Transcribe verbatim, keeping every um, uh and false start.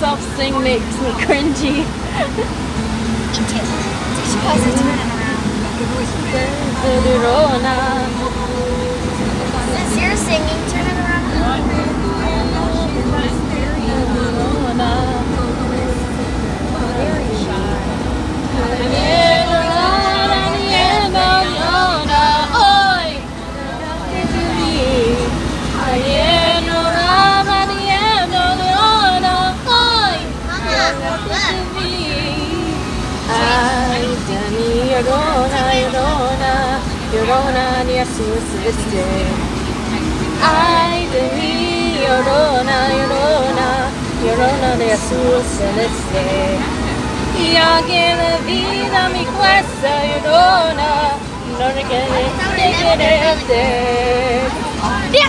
myself sing makes me cringy. She calls it turning around. Since you're singing, turn it around. Very shy. Yorona, Yorona, Yorona, Jesus Celeste. Ay de mí, Yorona, Yorona, Yorona de Jesus Celeste. Ya que la vida me cuesta, Yorona, no te quedes, te quedes.